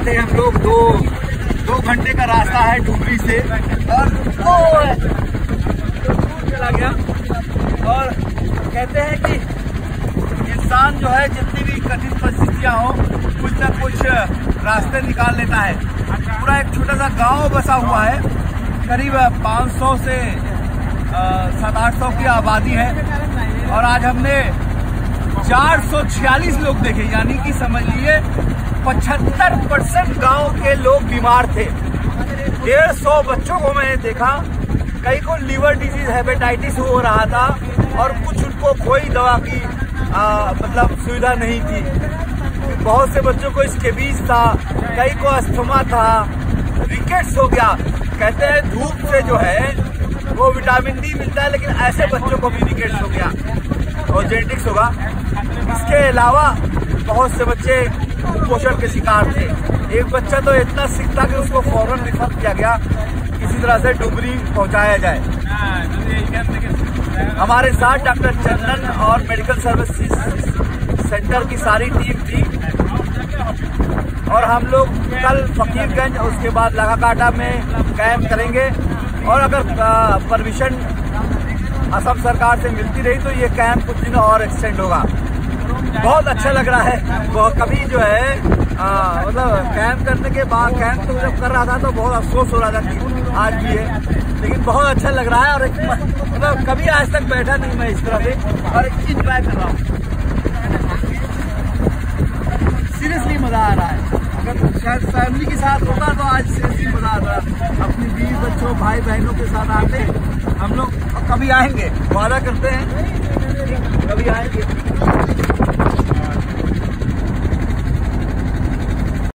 थे हम लोग। दो घंटे का रास्ता है डुबरी से, और चला गया। और कहते हैं कि इंसान जो है जितनी भी कठिन परिस्थितियां हो, कुछ न कुछ रास्ते निकाल लेता है। पूरा एक छोटा सा गांव बसा हुआ है, करीब 500 से 700-800 की आबादी है। और आज हमने 446 लोग देखे, यानी कि समझ लीजिए 75% गांव के लोग बीमार थे। 150 बच्चों को मैंने देखा, कई को लीवर डिजीज हेपेटाइटिस हो रहा था, और कुछ उनको कोई दवा की मतलब सुविधा नहीं थी। बहुत से बच्चों को स्केबीज था, कई को अस्थमा था, रिकेट्स हो गया। कहते हैं धूप से जो है वो विटामिन डी मिलता है, लेकिन ऐसे बच्चों को भी रिकेट्स हो गया और जेनेटिक्स होगा। इसके अलावा बहुत से बच्चे कुपोषण के शिकार थे। एक बच्चा तो इतना सिक था कि उसको फौरन रिफर किया गया, किसी तरह से डुबरी पहुंचाया जाए। हमारे साथ डॉक्टर चंदन और मेडिकल सर्विसेज सेंटर की सारी टीम थी, और हम लोग कल फकीरगंज और उसके बाद लगाकाटा में कैंप करेंगे। और अगर परमिशन असम सरकार से मिलती रही तो ये कैंप कुछ दिनों और एक्सटेंड होगा। बहुत अच्छा लग रहा है। कभी जो है मतलब कैंप करने के बाद, कैंप तो जब कर रहा था तो बहुत अफसोस हो रहा था कि आज भी है, लेकिन बहुत अच्छा लग रहा है। और मतलब कभी आज तक बैठा नहीं मैं इस तरह से, और इंजॉय कर रहा हूँ। सीरियसली मजा आ रहा है। अगर शायद फैमिली के साथ होता तो आज सीरियसली मजा आता। अपनी बीवी बच्चों भाई बहनों के साथ आते हम लोग। कभी आएंगे, वादा करते हैं कभी आएंगे।